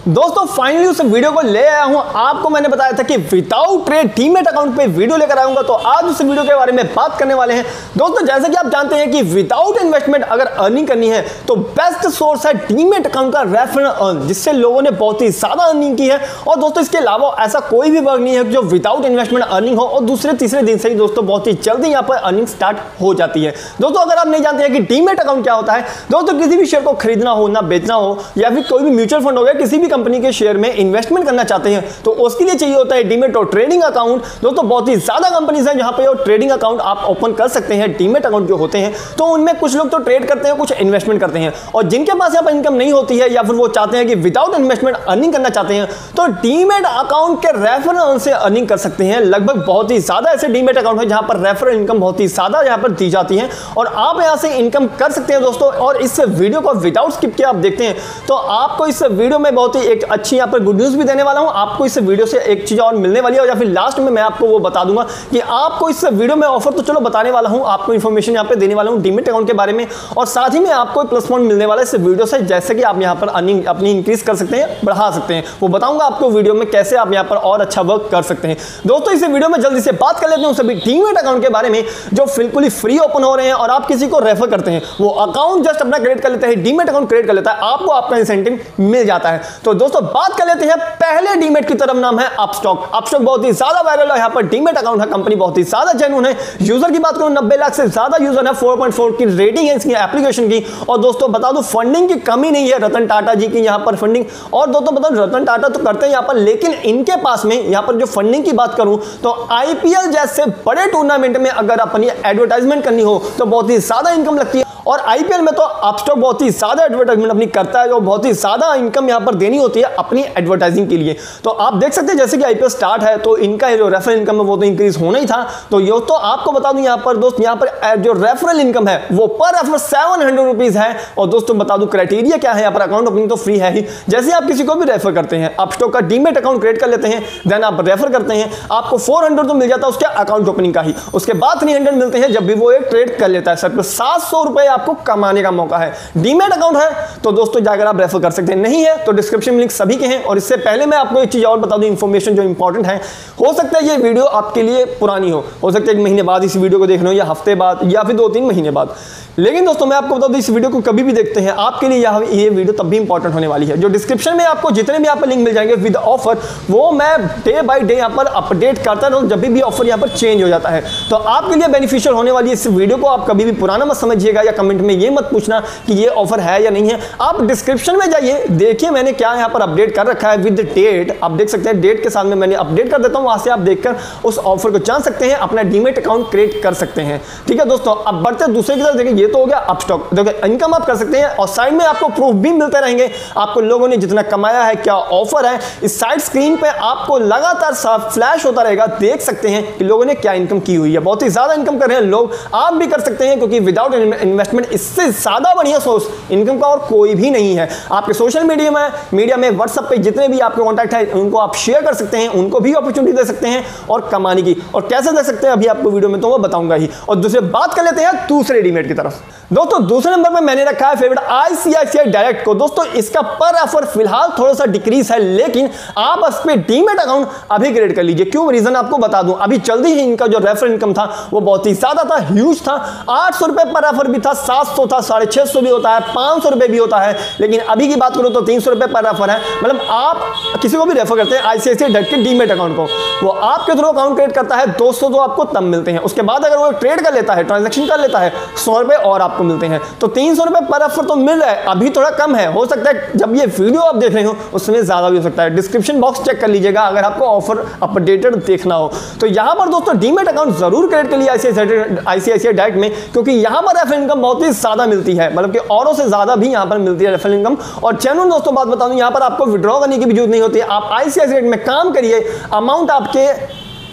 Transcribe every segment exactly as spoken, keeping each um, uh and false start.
दोस्तों फाइनली उस वीडियो को ले आया हूं। आपको मैंने बताया था कि विदाउट ट्रेड डीमैट अकाउंट पे वीडियो लेकर आऊंगा, तो आज उस वीडियो के बारे में बात करने वाले हैं। दोस्तों जैसे कि आप जानते हैं कि विदाउट इन्वेस्टमेंट अगर अर्निंग करनी है तो बेस्ट सोर्स है डीमैट अकाउंट का रेफरल अर्न, जिससे लोगों ने बहुत ही ज्यादा अर्निंग की है। और दोस्तों इसके अलावा ऐसा कोई भी वर्क नहीं है जो विदाउट इन्वेस्टमेंट अर्निंग हो, और दूसरे तीसरे दिन से ही दोस्तों बहुत ही जल्दी यहाँ पर अर्निंग स्टार्ट हो जाती है। दोस्तों अगर आप नहीं जानते हैं कि डीमैट अकाउंट क्या होता है, दोस्तों किसी भी शेयर को खरीदना हो, ना बेचना हो, या फिर कोई भी म्यूचुअल फंड हो गया, किसी भी कंपनी के शेयर में इन्वेस्टमेंट करना चाहते हैं तो उसके लिए चाहिए होता है डीमैट और ट्रेडिंग अकाउंट। दोस्तों बहुत ही ज्यादा कंपनीज हैं जहां पे वो ट्रेडिंग अकाउंट आप ओपन कर सकते हैं। डीमैट अकाउंट जो होते हैं तो उनमें कुछ लोग तो ट्रेड करते हैं, कुछ इन्वेस्टमेंट करते हैं, और जिनके पास यहाँ पर इनकम नहीं होती है या फिर वो चाहते हैं कि विदाउट इन्वेस्टमेंट अर्निंग करना चाहते हैं तो डीमैट अकाउंट के रेफरल से अर्निंग कर सकते हैं। लगभग बहुत ही ज्यादा ऐसे डीमैट अकाउंट है जहां पर रेफरल इनकम बहुत ही ज्यादा यहां पर दी जाती है और आप यहां से इनकम कर सकते हैं दोस्तों। और इस वीडियो को विदाउट स्किप किए आप देखते हैं तो आपको इस वीडियो में बहुत ही एक अच्छी यहां पर गुड न्यूज भी देने वाला हूं। आपको इस वीडियो से एक चीज और मिलने वाली है, या फिर लास्ट में मैं आपको वो बता दूंगा कि आपको इस वीडियो में ऑफर तो चलो बताने वाला हूं, आपको इंफॉर्मेशन यहां पे देने वाला हूं डीमैट अकाउंट के बारे में, और साथ ही में आपको प्लस पॉइंट मिलने वाला है इस वीडियो से, जैसे कि आप यहां पर अर्निंग अपनी इंक्रीज कर सकते हैं, बढ़ा सकते हैं। वो बताऊंगा आपको वीडियो में कैसे आप यहां पर और अच्छा वर्क कर सकते हैं। दोस्तों इस वीडियो में जल्दी से बात कर लेते हैं सभी डीमैट अकाउंट के बारे में जो बिल्कुल ही फ्री ओपन हो रहे हैं, और आप किसी को रेफर करते हैं, वो अकाउंट जस्ट अपना क्रिएट कर लेता है, डीमैट अकाउंट क्रिएट कर लेता है, आपको आपका इंसेंटिव मिल जाता है। तो दोस्तों बात कर लेते हैं पहले डीमैट की तरफ, नाम है अपस्टॉक। अपस्टॉक बहुत ही ज्यादा वायरल है, यहाँ पर डीमैट अकाउंट है, कंपनी बहुत ही ज्यादा जेन्युइन है। यूजर की बात करूं नब्बे लाख से ज्यादा यूजर है, फोर पॉइंट फोर की रेटिंग है इसकी एप्लीकेशन की। और दोस्तों बता दूं फंडिंग की कमी नहीं है रतन टाटा जी की यहाँ पर फंडिंग। और दोस्तों बता दूं रतन टाटा तो करते हैं यहाँ पर, लेकिन इनके पास में यहाँ पर जो फंडिंग की बात करूं तो आईपीएल जैसे बड़े टूर्नामेंट में अगर अपनी एडवर्टाइजमेंट करनी हो तो बहुत ही ज्यादा इनकम लगती है। और आईपीएल में तो अपस्टॉक बहुत ही ज्यादा एडवर्टाइजमेंट अपनी करता है, जो बहुत ही ज्यादा इनकम यहां पर देनी होती है अपनी एडवर्टाइजिंग के लिए। तो आप देख सकते हैं जैसे कि आईपीएल स्टार्ट है तो इनका जो रेफरल इनकम है वो तो इंक्रीज होना ही था। तो ये तो आपको बता दूं यहां पर दोस्त, यहां पर जो रेफरल इनकम है वो पर रेफर सेवन हंड्रेड रुपीज है। और दोस्तों बता दूं क्राइटेरिया क्या है, यहाँ पर अकाउंट ओपनिंग तो फ्री है ही। जैसे आप किसी को भी रेफर करते हैं, अपस्टॉक का डीमैट अकाउंट क्रिएट कर लेते हैं, देन आप रेफर करते हैं, आपको फोर हंड्रेड तो मिल जाता है उसके अकाउंट ओपनिंग का ही। उसके बाद थ्री हंड्रेड मिलते हैं जब भी वो एक ट्रेड कर लेता है। सर सात सौ रुपए आपको कमाने का मौका है। डीमैट अकाउंट है तो दोस्तों जाकर आप रेफर कर सकते हैं, नहीं है तो डिस्क्रिप्शन में लिंक सभी के हैं। और इससे पहले मैं आपको एक चीज और बता दूं, इंफॉर्मेशन जो इंपॉर्टेंट है, हो सकता है ये वीडियो आपके लिए पुरानी हो हो सकता है एक महीने बाद इस वीडियो को देख रहे हो, या हफ्ते बाद, या फिर दो तीन महीने बाद, लेकिन दोस्तों मैं आपको बता दूं इस वीडियो को कभी भी देखते हैं आपके लिए यह ये वीडियो तब भी इंपॉर्टेंट होने वाली है। जो डिस्क्रिप्शन में आपको जितने भी यहाँ पर लिंक मिल जाएंगे विद ऑफर, वो मैं डे बाय डे यहाँ पर अपडेट करता रहूं जब भी ऑफर यहाँ पर चेंज हो जाता है, तो आपके लिए बेनिफिशियल होने वाली है इस वीडियो को। आप कभी भी पुराना मत समझिएगा, या कमेंट में ये मत पूछना कि ये ऑफर है या नहीं है। आप डिस्क्रिप्शन में जाइए, देखिए मैंने क्या यहाँ पर अपडेट कर रखा है विद डेट, आप देख सकते हैं डेट के साथ में मैंने अपडेट कर देता हूँ, वहां से आप देखकर उस ऑफर को जान सकते हैं, अपना डीमैट अकाउंट क्रिएट कर सकते हैं। ठीक है दोस्तों, अब बढ़ते दूसरे की तरफ देखिए, ये तो हो गया अपस्टॉक, देखिए इनकम आप कर सकते हैं और साइड में आपको प्रूफ भी मिलते रहेंगे, आपको लोगों ने जितना कमाया है, क्या ऑफर है, इस साइड स्क्रीन पे आपको लगातार फ्लैश होता रहेगा, देख सकते हैं कि लोगों ने क्या इनकम की हुई है। बहुत ही ज्यादा इनकम कर रहे हैं लोग, आप भी कर सकते हैं, क्योंकि विदाउट इन्वेस्टमेंट इससे ज्यादा बढ़िया सोर्स इनकम का और कोई भी नहीं है। आपके सोशल मीडिया में मीडिया में व्हाट्सएप पे जितने भी आपके कॉन्टैक्ट है उनको आप शेयर कर सकते हैं, उनको भी अपॉर्चुनिटी दे सकते हैं और कमाने की। और कैसे दे सकते हैं अभी आपको वीडियो में तो वो बताऊंगा ही। और दूसरे बात कर लेते हैं दूसरे डीमैट की तरफ। दोस्तों दूसरे नंबर पे मैंने रखा है फेवरेट आईसीआईसीआई डायरेक्ट को। दोस्तों इसका पर रेफर फिलहाल थोड़ा सा डिक्रीज है, लेकिन आप इस पे डीमैट अकाउंट अभी क्रिएट कर लीजिए। क्यों, रीजन आपको बता दूं, अभी जल्दी ही इनका जो रेफर इनकम था वो बहुत ही ज्यादा था, ह्यूज था। आठ सौ रुपए पर रेफर भी था, सात सौ था, साढ़े छह सौ भी होता है, पांच सौ रुपए भी होता है, लेकिन अभी की बात करूं तो तीन सौ रुपए पर रेफर है। मतलब आप किसी को भी रेफर करते हैं आईसीआईसीआई डायरेक्ट के डीमैट अकाउंट को, वो आपके थ्रू अकाउंट क्रिएट करता है, दो सौ तो आपको तब मिलते हैं। उसके बाद अगर वो ट्रेड कर लेता है, ट्रांजेक्शन कर लेता है, सौ रुपए और आपको मिलते हैं। तो तीन सौ रुपए पर रेफर तो मिल रहा है, अभी थोड़ा कम है, हो सकता है जब ये वीडियो आप देख रहे हो उसमें ज्यादा भी हो सकता है। डिस्क्रिप्शन बॉक्स चेक कर लीजिएगा अगर आपको ऑफर अपडेटेड देखना हो तो। यहां पर दोस्तों डीमैट अकाउंट जरूर क्रिएट कर लिया आईसीआईसीआई डायरेक्ट में, क्योंकि यहां पर रेफरल इनकम बहुत ही ज्यादा मिलती है, मतलब कि औरों से ज्यादा भी यहां पर मिलती है रेफरल इनकम। और जेन्युइन दोस्तों बात बता दूं, यहां पर आपको विड्रॉ करने की भी जरूरत नहीं होती है। आप आईसीआईसीआई में काम करिए, अमाउंट आपके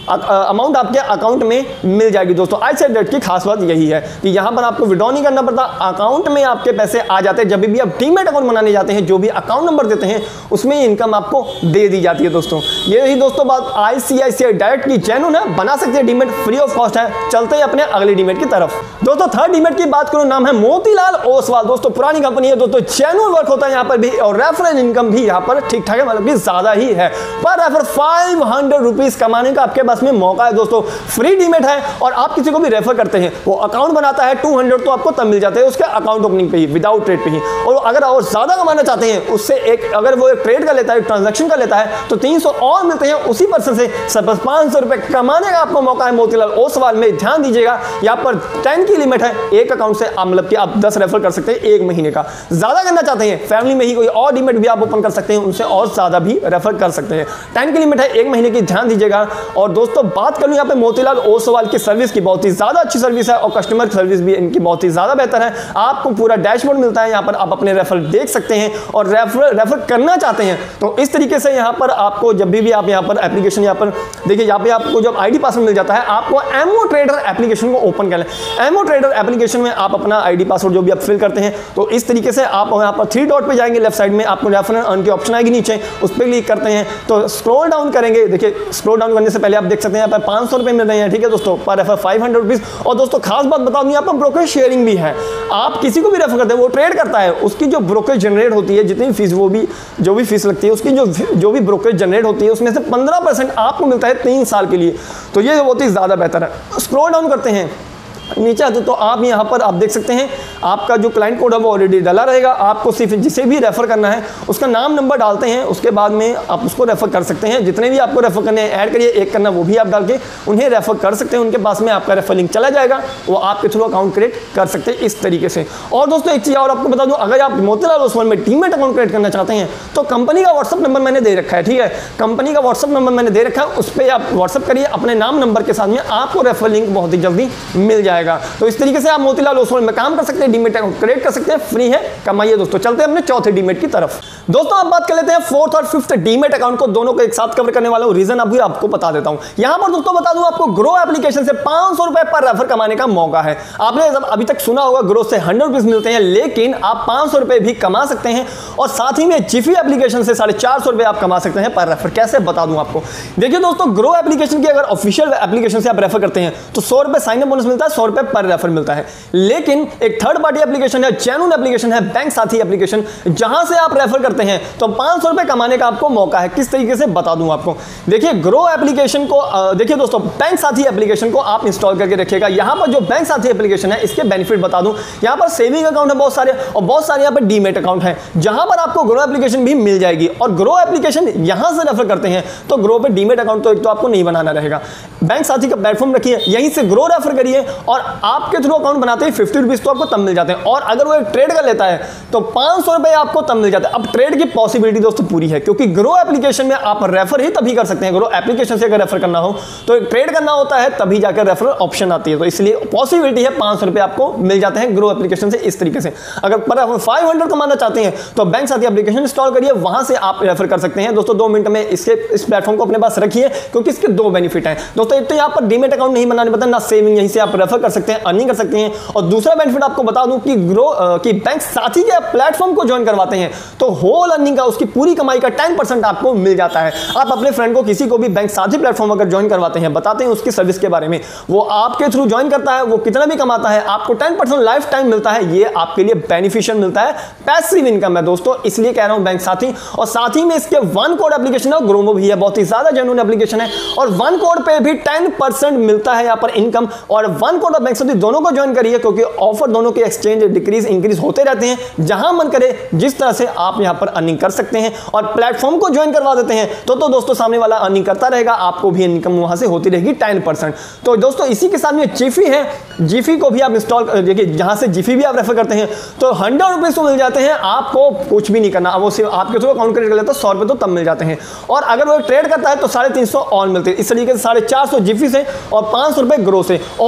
अमाउंट आपके अकाउंट में मिल जाएगी दोस्तों। आई सेड दैट की खास बात यही है कि यहां पर आपको विड्रॉ नहीं करना पड़ता, अकाउंट में आपके पैसे आ जाते हैं। जब भी आप डीमैट अकाउंट बनाने जाते हैं, जो भी अकाउंट नंबर देते हैं उसमें इनकम आपको दे दी जाती है दोस्तों। यही दोस्तों बात आईसीआईसीआई डायरेक्ट की जेन्युइन है, बना सकते हैं डीमैट, फ्री ऑफ कॉस्ट है। चलते हैं अपने अगले डीमैट की तरफ दोस्तों। थर्ड डीमैट की बात करूं, नाम है मोतीलाल ओसवाल। दोस्तों पुरानी कंपनी है दोस्तों, जेन्युइन वर्क होता है यहां पर भी और रेफरल इनकम भी यहां पर ठीक ठाक है, मतलब कि ज्यादा ही है। पर रेफर फाइव हंड्रेड रुपीज कमाने का आपके पास में मौका है दोस्तों। फ्री डीमैट है और आप किसी को भी रेफर करते हैं, वो अकाउंट बनाता है, टू हंड्रेड तो आपको तब मिल जाते हैं उसके अकाउंट ओपनिंग पे ही, विदाउट ट्रेड पे ही। और अगर और ज्यादा कमाना चाहते हैं उससे, एक अगर वो एक ट्रेड का लेता है, ट्रांजैक्शन का लेता है, तो तीन सौ और मिलते हैं उसी पर्सन से। सब पांच सौ रुपए कमाने का आपको मौका है मोतीलाल ओसवाल में। ध्यान दीजिएगा यहाँ पर टेन की लिमिट है, एक अकाउंट से मतलब कि आप दस रेफर कर सकते हैं एक महीने का। ज्यादा करना चाहते हैं, फैमिली में ही कोई और डीमैट भी आप ओपन कर सकते हैं, उनसे और ज्यादा भी रेफर कर सकते हैं। टेन की लिमिट है एक महीने की, ध्यान दीजिएगा। और दोस्तों बात करूं यहाँ पे मोतीलाल ओसवाल की सर्विस की, बहुत ही ज्यादा अच्छी सर्विस है और कस्टमर सर्विस भी इनकी बहुत ही ज्यादा बेहतर है। आपको पूरा डैशबोर्ड मिलता है, यहाँ पर आप अपने रेफर देख सकते हैं और रेफर रेफर करना चाहते हैं तो इस तरीके से यहाँ पर आपको जब भी, भी आप यहाँ पर एप्लीकेशन यहाँ पर देखिए, यहाँ पे आपको जब आईडी पासवर्ड मिल जाता है, आपको एमओ ट्रेडर एप्लीकेशन को ओपन कर लें। एमओ ट्रेडर एप्लीकेशन में आप अपना आईडी पासवर्ड जो भी आप फिल करते हैं, तो इस तरीके से आप यहाँ पर थ्री डॉट पे जाएंगे, लेफ्ट साइड में आपको रेफर अर्न की ऑप्शन आएगी नीचे, उस पर क्लिक करते हैं तो स्क्रॉल डाउन करेंगे। देखिए स्क्रॉल डाउन करने से पहले आप देख सकते हैं यहाँ पर पाँच सौ रुपये मिल रहे हैं, ठीक है दोस्तों, पर रेफर फाइव हंड्रेड रुपीज। और दोस्तों खास बात बता दूं, यहाँ पर ब्रोकर शेयरिंग भी है। आप किसी को भी रेफर करते हैं, वो ट्रेड करता है, उसकी जो ब्रोकर जनरेट होती है, जितनी फीस वो भी जो भी फीस लगती है, उसकी जो जो भी ब्रोकर जनरेट होती है, उसमें से पंद्रह परसेंट आपको मिलता है तीन साल के लिए। तो ये बहुत ही ज़्यादा बेहतर है। स्क्रॉल डाउन करते हैं नीचे आते तो आप यहाँ पर आप देख सकते हैं आपका जो क्लाइंट कोड है वो ऑलरेडी डाला रहेगा। आपको सिर्फ जिसे भी रेफर करना है उसका नाम नंबर डालते हैं, उसके बाद में आप उसको रेफर कर सकते हैं। जितने भी आपको रेफर करने हैं ऐड करिए, एक करना वो भी आप डाल के उन्हें रेफर कर सकते हैं। उनके पास में आपका रेफर लिंक चला जाएगा, वो आपके थ्रू अकाउंट क्रिएट कर सकते हैं इस तरीके से। और दोस्तों एक चीज़ और आपको बता दूँ, अगर आप मोतीलाल ओसवाल में डीमैट अकाउंट क्रिएट करना चाहते हैं तो कंपनी का व्हाट्सअप नंबर मैंने दे रखा है, ठीक है, कंपनी का व्हाट्सअप नंबर मैंने दे रखा है, उस पर आप व्हाट्सअप करिए अपने नाम नंबर के साथ में, आपको रेफर लिंक बहुत ही जल्दी मिल जाएगा। तो इस तरीके से आप मोतीलाल ओसवाल में काम कर सकते हैं, डीमैट अकाउंट क्रिएट कर सकते हैं, फ्री है, कमाइए दोस्तों। चलते हैं अपने चौथे डीमैट की तरफ दोस्तों। आप बात कर लेते हैं फोर्थ और फिफ्थ डीमैट अकाउंट को, दोनों को एक साथ कवर करने वाला हूं, रीजन अभी आपको बता देता हूं। यहां पर दोस्तों बता दूं आपको, ग्रो एप्लीकेशन से पांच सौ रुपए पर रेफर कमाने का मौका है। आपने अभी तक सुना होगा ग्रो से हंड्रेड रुपीज मिलते हैं, लेकिन आप पांच सौ रुपए भी कमा सकते हैं। और साथ ही में जिफी एप्लीकेशन से साढ़े चार सौ रुपए आप कमा सकते हैं पर रेफर। कैसे बता दूं आपको, देखिए दोस्तों, ग्रो एप्लीकेशन की अगर ऑफिशियल एप्लीकेशन से आप रेफर करते हैं तो सौ रुपए साइन अप बोनस मिलता है, सौ रुपए पर रेफर मिलता है। लेकिन एक थर्ड पार्टी एप्लीकेशन है, जेन्युइन एप्लीकेशन है, बैंक साथी एप्लीकेशन, जहां से आप रेफर करते हैं तो पांच सौ रुपए कमाने का आपको मौका है। किस तरीके से बता दूं आपको, देखिए ग्रो एप्लीकेशन को, देखिए दोस्तों, बैंक साथी एप्लीकेशन को आप इंस्टॉल करके रखिएगा। यहां पर जो बैंक साथी एप्लीकेशन है इसके बेनिफिट बता दूं, यहां पर सेविंग अकाउंट है बहुत सारे और बहुत सारे यहां पर डीमैट अकाउंट है, जहां पर आपको ग्रो एप्लीकेशन भी मिल जाएगी। और ग्रो एप्लीकेशन यहां से रेफर करते हैं तो ग्रो पे डीमैट अकाउंट तो एक तो आपको नहीं बनाना रहेगा, बैंक साथी का प्लेटफॉर्म रखिए, यहीं से ग्रो रेफर करिए और आपके थ्रू अकाउंट बनाते ही फिफ्टी रुपीज तो आपको तब मिल जाते हैं। और अगर वो एक ट्रेड कर लेता है तो पांच सौ रुपए आपको तब मिल जाता है। अब ट्रेड की पॉसिबिलिटी दोस्तों पूरी है, क्योंकि ग्रो एप्लीकेशन में आप रेफर ही तभी कर सकते हैं। ग्रो एप्लीकेशन से अगर रेफर करना हो तो एक ट्रेड करना होता है, तभी जाकर रेफर ऑप्शन आती है। तो इसलिए पॉसिबिलिटी है पांच सौ रुपए आपको मिल जाते हैं ग्रो एप्लीकेशन से इस तरीके से। अगर पर फाइव हंड्रेड कमाना चाहते हैं तो बैंक साथी एप्लीकेशन इंस्टॉल करिए, वहां से आप रेफर कर सकते हैं। दोस्तों दो मिनट में इसके इस प्लेटफॉर्म को अपने पास रखिए, क्योंकि इसके दो बेनिफिट हैं दोस्तों। एक तो यहाँ पर डीमैट अकाउंट नहीं बनाने पड़ता, ना सेविंग, यहीं से आप रेफर कर सकते हैं, अर्निंग कर सकते हैं। और दूसरा बेनिफिट आपको बता दूं कि ग्रो कि बैंक साथी के प्लेटफॉर्म को ज्वाइन करवाते हैं तो होल अर्निंग का, उसकी पूरी कमाई का टेन परसेंट आपको मिल जाता है। आप अपने फ्रेंड को, किसी को भी बैंक साथी प्लेटफॉर्म अगर ज्वाइन करवाते हैं, बताते हैं उसकी सर्विस के बारे में, वो आपके थ्रू ज्वाइन करता है, वो कितना भी कमाता है आपको टेन परसेंट लाइफ टाइम मिलता है। ये आपके लिए बेनिफिशियल मिलता है, पैसिव इनकम है दोस्तों, इसलिए कह रहा हूं बैंक साथी। और साथ ही में इसके वन कोड एप्लीकेशन है, ग्रोमो भी है, बहुत ही ज्यादा जेन्युइन एप्लीकेशन है और वन कोड पे भी टेन परसेंट मिलता है यहाँ पर इनकम। और वन कोड और बैंक साथी दोनों को ज्वाइन करिए, क्योंकि ऑफर दोनों के एक्सचेंज डिक्रीज इंक्रीज होते रहते हैं। जहां मन करे जिस तरह से आप यहां पर अर्निंग कर सकते हैं और प्लेटफॉर्म को ज्वाइन करवा देते हैं तो तो दोस्तों सामने वाला अर्निंग करता रहेगा, आपको भी इनकम वहां से होती रहेगी टेन परसेंट। तो दोस्तों इसी के साथ में जिफी है, जिफी को भी आप इंस्टॉल, देखिए जहां से जिफी भी आप रेफर करते हैं तो हंड्रेड रुपीज को मिल जाते हैं, आपको कुछ भी नहीं करना, वो सिर्फ आपके थ्रू अकाउंट क्रिएट कर लेता है, सौ रुपए तो तब मिल जाते हैं। और अगर वो ट्रेड करता है तो साढ़े तीन सौ और मिलते हैं। इस तरीके से साढ़े चार सौ जिफी से और पांच सौ रुपए ग्रो से। और भी अदर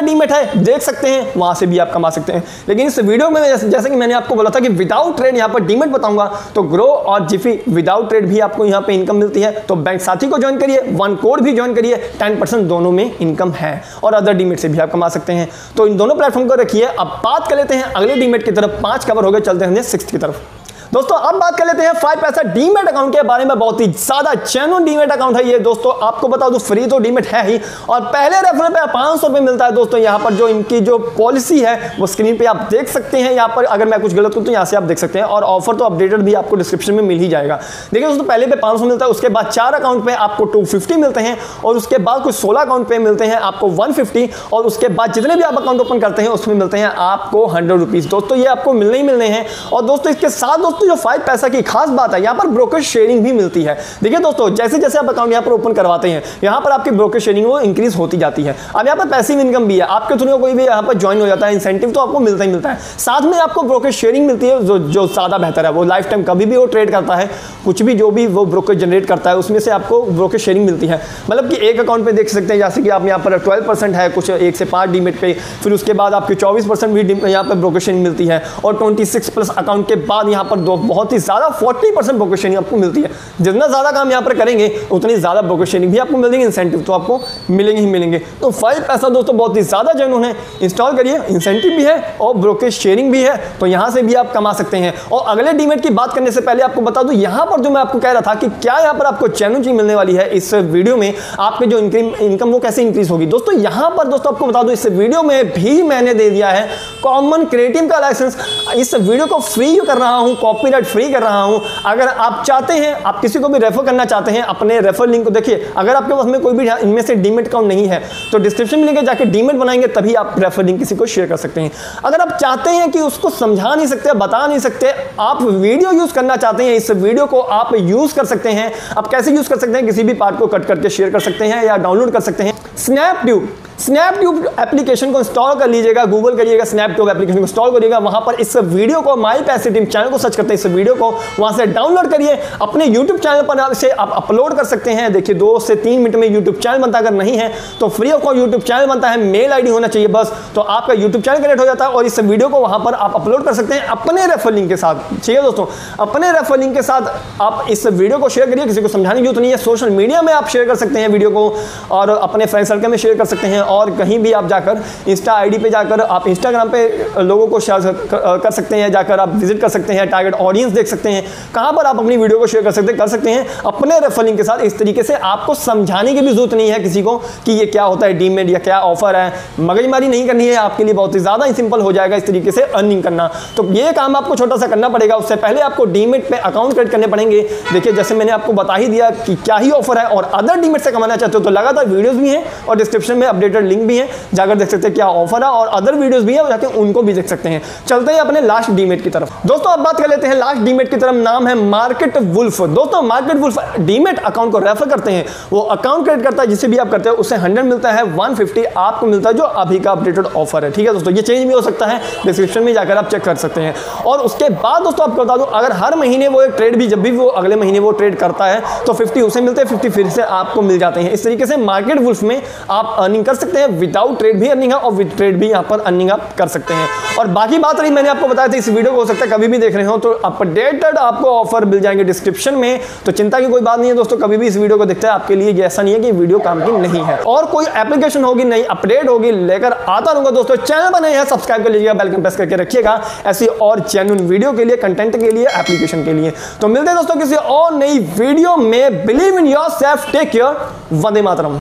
डीमेट है देख सकते हैं, वहां से भी आप कमा सकते हैं। लेकिन इस वीडियो में जैसे, जैसे कि मैंने आपको बोला था कि विदाउट ट्रेड यहाँ पर डीमेट बताऊंगा, तो ग्रो और जिफी विदाउट ट्रेड भी आपको यहाँ पे इनकम मिलती है। तो बैंक साथी को ज्वाइन करिए, वन कोड भी ज्वाइन करिए, टेन परसेंट दोनों में इनकम है और अदर डीमेट से भी आप कमा सकते हैं। तो इन दोनों प्लेटफॉर्म को रखिए। अब बात कर लेते हैं अगले डीमेट की तरफ। पांच कवर हो गए, चलते हैं सिक्स्थ की तरफ। दोस्तों अब बात कर लेते हैं फाइव पैसा डीमेट अकाउंट के बारे में। बहुत ही ज्यादा जेन्युइन डीमेट अकाउंट है ये दोस्तों, आपको बता दूं फ्री तो डीमेट है ही, और पहले रेफरल पे पाँच सौ रुपए मिलता है दोस्तों। यहाँ पर जो इनकी जो पॉलिसी है वो स्क्रीन पे आप देख सकते हैं। यहाँ पर अगर मैं कुछ गलत हूं तो यहाँ से आप देख सकते हैं, और ऑफर तो अपडेटेड भी आपको डिस्क्रिप्शन में मिल ही जाएगा। देखिए दोस्तों, पहले पे पाँच सौ मिलता है, उसके बाद चार अकाउंट पे आपको टू फिफ्टी मिलते हैं, और उसके बाद कुछ सोलह अकाउंट पे मिलते हैं आपको वन फिफ्टी, और उसके बाद जितने भी आप अकाउंट ओपन करते हैं उसमें मिलते हैं आपको हंड्रेड रुपीज। दोस्तों ये आपको मिलने ही मिलने हैं। और दोस्तों इसके साथ दोस्तों जो फाइव पैसा की खास बात है, यहाँ पर ब्रोकर शेयरिंग भी मिलती है। देखिए दोस्तों, जैसे जैसे आप अकाउंट यहाँ पर ओपन करवाते हैं, यहाँ पर आपकी ब्रोकर शेयरिंग वो इंक्रीज होती जाती है। अब यहाँ पर पैसिव इनकम भी है, आपके थ्रू कोई भी यहाँ पर ज्वाइन हो जाता है, इंसेंटिव तो आपको मिलता ही मिलता है। साथ में आपको ब्रोकर शेयरिंग मिलती है, जो जो ज्यादा बेहतर है। वो लाइफ टाइम कभी भी वो ट्रेड करता है, कुछ भी जो भी वो ब्रोकर जनरेट करता है उसमें से आपको ब्रोकर शेयरिंग मिलती है। मतलब कि एक अकाउंट पे देख सकते हैं, जैसे कि आप यहाँ पर ट्वेल्व परसेंट है कुछ एक से पाँच डीमेट पे, फिर उसके बाद आपकी चौबीस परसेंट भी यहाँ पर ब्रोकर शेयरिंग मिलती है, और ट्वेंटी सिक्स प्लस अकाउंट के बाद यहाँ पर दो बहुत ही ज्यादा फोर्टी परसेंट ब्रोकर शेयरिंग आपको मिलती है। जितना ज्यादा काम यहाँ पर करेंगे उतनी ज्यादा ब्रोकर शेयरिंग भी आपको मिलेगी, इंसेंटिव तो आपको मिलेंगे ही मिलेंगे। तो फाइव पैसा दोस्तों बहुत ही ज्यादा जेन्युइन है, इंस्टॉल करिए, इंसेंटिव भी है और ब्रोकर शेयरिंग भी है, तो यहां से भी आप कमा सकते हैं। और अगले डीमेट की बात करने से पहले आपको बता दूं, यहां पर जो मैं आपको कह रहा था कि क्या यहां पर आपको जेन्युइन चीज मिलने वाली है इस वीडियो में, आपके जो इनकम वो कैसे इंक्रीज होगी। दोस्तों यहां पर दोस्तों आपको बता दूं, इस वीडियो में भी मैंने दे दिया है कॉमन क्रिएटिव का लाइसेंस। इस वीडियो को फ्री कर रहा हूं, कॉपीराइट फ्री कर रहा हूं। अगर आप चाहते हैं, आप किसी को भी रेफर करना चाहते हैं, अपने रेफर लिंक को देखिए। अगर आपके पास में कोई भी इनमें से डीमेट अकाउंट नहीं है तो डिस्क्रिप्शन में लिंक जाके डीमेट बनाएंगे, तभी आप रेफर लिंक किसी को शेयर कर सकते हैं। अगर आप चाहते हैं कि उसको समझा नहीं सकते, बता नहीं सकते, आप वीडियो यूज करना चाहते हैं, इस वीडियो को आप यूज कर सकते हैं। आप कैसे यूज कर सकते हैं, किसी भी पार्ट को कट करके शेयर कर सकते हैं या डाउनलोड कर सकते हैं। स्नैपट्यूब स्नैपट्यूब एप्लीकेशन को इंस्टॉल कर लीजिएगा, गूगल करिएगा, स्नैपट्यूब एप्लीकेशन को इंस्टॉल करिएगा, वहां पर इस वीडियो को माई पैसे टीम चैनल को सर्च करते हैं, इस वीडियो को वहां से डाउनलोड करिए, अपने यूट्यूब चैनल पर से आप अपलोड कर सकते हैं। देखिए दो से तीन मिनट में यूट्यूब चैनल बनता, अगर नहीं है तो free of cost YouTube channel बनता है, मेल आईडी होना चाहिए बस, तो आपका यूट्यूब चैनल क्रिएट हो जाता है, और इस वीडियो को वहां पर आप अपलोड कर सकते हैं अपने रेफर लिंक के साथ। ठीक है दोस्तों, अपने रेफर लिंक के साथ आप इस वीडियो को शेयर करिए, किसी को समझाने की जरूरत नहीं है। सोशल मीडिया में आप शेयर कर सकते हैं वीडियो को, और अपने फ्रेंड सर्कल में शेयर कर सकते हैं, और कहीं भी आप जाकर इंस्टा आईडी पे जाकर आप इंस्टाग्राम पे लोगों को शेयर कर सकते हैं, जाकर आप विजिट कर सकते हैं, टारगेट ऑडियंस देख सकते हैं, कहां पर आप अपनी वीडियो को शेयर कर सकते कर सकते हैं अपने रेफर लिंक के साथ। इस तरीके से आपको समझाने की भी जरूरत नहीं है किसी को कि ये क्या होता है डीमेट या क्या ऑफर है, मगजमारी नहीं करनी है, आपके लिए बहुत ही ज्यादा ही सिंपल हो जाएगा इस तरीके से अर्निंग करना। तो ये काम आपको छोटा सा करना पड़ेगा, उससे पहले आपको डीमेट पे अकाउंट क्रिएट करने पड़ेंगे। देखिए जैसे मैंने आपको बता ही दिया कि क्या ही ऑफर है, और अदर डीमेट से कमाना चाहते हो तो लगातार वीडियोस भी हैं और डिस्क्रिप्शन में अपडेटेड लिंक भी है, जाकर देख सकते हैं क्या ऑफर है, और अदर वीडियोस भी है, जाके उनको भी देख सकते हैं। चलते हैं अपने लास्ट डीमेट की तरफ। दोस्तों अब बात कर लेते हैं लास्ट डीमेट की तरफ, नाम है मार्केट वुल्फ। दोस्तों मार्केट वुल्फ डीमेट अकाउंट को रेफर करते हैं, वो अकाउंट क्रिएट करता है, जिसे भी आप करते हैं उससे हंड्रेड मिलता है, वन फिफ्टी आपको मिलता है, जो अभी का अपडेटेड ऑफर है। ठीक है दोस्तों, ये चेंज भी हो सकता है, डिस्क्रिप्शन में जाकर आप चेक कर सकते हैं। और उसके बाद दोस्तों आपको बता दूं, अगर हर महीने वो एक ट्रेड भी, जब भी वो अगले महीने वो ट्रेड करता है तो फिफ्टी उसे मिलते हैं, फिफ्टी फिर से आपको मिल जाते हैं। इस तरीके से मार्केट वुल्फ में आप अर्निंग कर सकते हैं, विदाउट ट्रेड भी अर्निंग है और विद ट्रेड भी यहाँ पर अर्निंग आप कर सकते हैं। और बाकी बात रही, मैंने आपको बताया था इस वीडियो को हो सकता है कभी भी देख रहे हो तो अपडेटेड आपको ऑफर मिल जाएंगे डिस्क्रिप्शन में, तो चिंता की कोई बात नहीं है दोस्तों, कभी भी इस वीडियो को देखते हैं आपके लिए ऐसा नहीं है कि वीडियो काम की नहीं है। और कोई एप्लीकेशन होगी, नई अपडेट होगी, लेकर आता रहूंगा दोस्तों। चैनल बने हैं, सब्सक्राइब कर लीजिएगा, बेल आइकन प्रेस करके रखिएगा ऐसी और जेन्युइन वीडियो के लिए, कंटेंट के लिए, एप्लीकेशन के लिए। तो मिलते हैं दोस्तों किसी और नई वीडियो में। Believe in yourself, take care, Vande Mataram.